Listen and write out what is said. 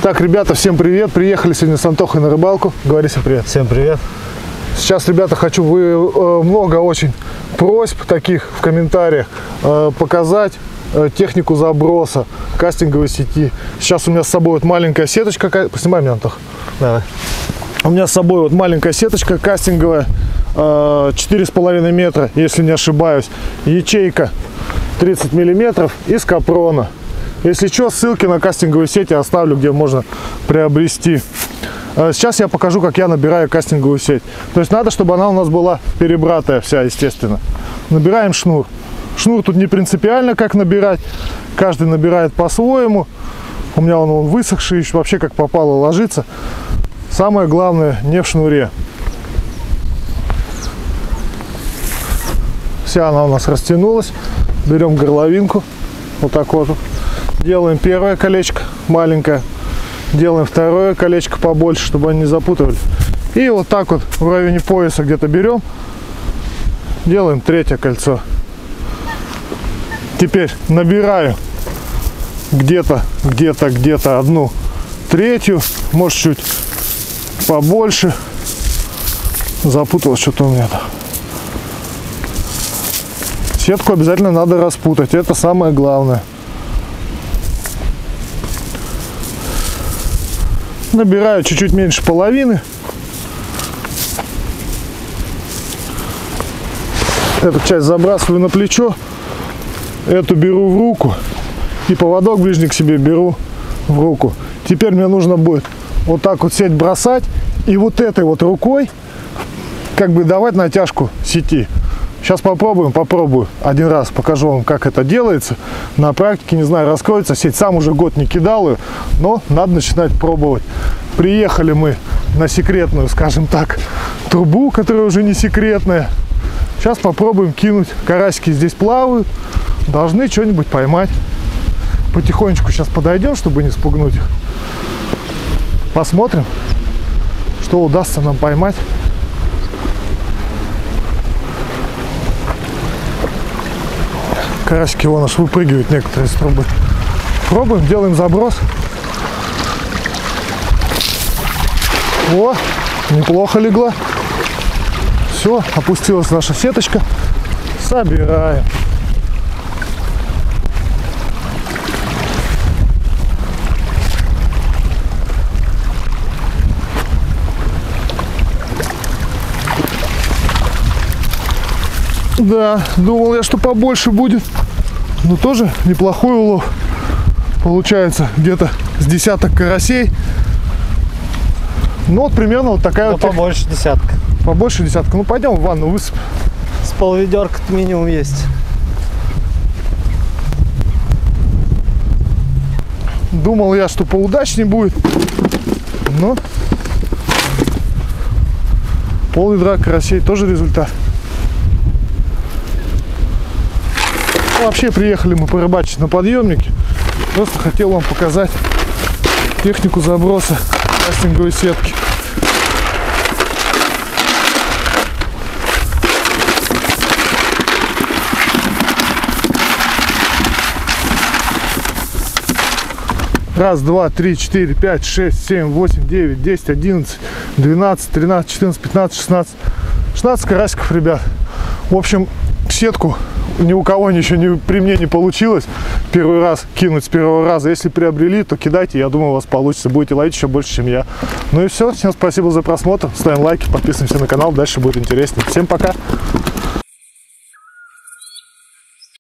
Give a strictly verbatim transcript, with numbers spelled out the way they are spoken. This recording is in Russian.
Так, ребята, всем привет. Приехали сегодня с Антохой на рыбалку. Говори всем привет. Всем привет. Сейчас, ребята, хочу вы э, много очень просьб таких в комментариях э, показать э, технику заброса кастинговой сети. Сейчас у меня с собой вот маленькая сеточка. Поснимай меня, Антох. Давай. У меня с собой вот маленькая сеточка кастинговая, э, четыре с половиной метра, если не ошибаюсь. Ячейка тридцать миллиметров из капрона. Если что, ссылки на кастинговые сети оставлю, где можно приобрести. Сейчас я покажу, как я набираю кастинговую сеть. То есть надо, чтобы она у нас была перебратая вся, естественно. Набираем шнур. Шнур тут не принципиально, как набирать. Каждый набирает по-своему. У меня он, он высохший, еще вообще как попало ложится. Самое главное не в шнуре. Вся она у нас растянулась. Берем горловинку. Вот так вот. Делаем первое колечко маленькое. Делаем второе колечко побольше, чтобы они не запутывали. И вот так вот в районе пояса где-то берем. Делаем третье кольцо. Теперь набираю где-то, где-то, где-то одну третью. Может, чуть побольше. Запуталось что-то у меня там. Сетку обязательно надо распутать. Это самое главное. Набираю чуть-чуть меньше половины. Эту часть забрасываю на плечо. Эту беру в руку. И поводок ближний к себе беру в руку. Теперь мне нужно будет вот так вот сеть бросать. И вот этой вот рукой как бы давать натяжку сети. Сейчас попробуем, попробую. Один раз покажу вам, как это делается. На практике, не знаю, раскроется сеть. Сам уже год не кидал ее, но надо начинать пробовать. Приехали мы на секретную, скажем так, трубу, которая уже не секретная. Сейчас попробуем кинуть. Карасики здесь плавают. Должны что-нибудь поймать. Потихонечку сейчас подойдем, чтобы не спугнуть их. Посмотрим, что удастся нам поймать. Карасики вон аж выпрыгивают некоторые из трубы. Пробуем, делаем заброс. О, неплохо легла. Все, опустилась наша сеточка. Собираем. Да, думал я, что побольше будет. Но тоже неплохой улов. Получается где-то с десяток карасей. Ну вот примерно вот такая. Ну, вот. Побольше десятка. Побольше десятка. Ну пойдем в ванну высыпь. С полведерка минимум есть. Думал я, что поудачнее будет. Но пол ведра карасей тоже результат. Вообще приехали мы порыбачить на подъемнике. Просто хотел вам показать технику заброса кастинговой сетки. Раз, два, три, четыре, пять, шесть, семь, восемь, девять, десять, одиннадцать, двенадцать, тринадцать, четырнадцать, пятнадцать, шестнадцать. шестнадцать карасиков, ребят. В общем, сетку ни у кого еще не, при мне не получилось первый раз кинуть с первого раза. Если приобрели, то кидайте, я думаю, у вас получится. Будете ловить еще больше, чем я. Ну и все. Всем спасибо за просмотр. Ставим лайки, подписываемся на канал. Дальше будет интереснее. Всем пока.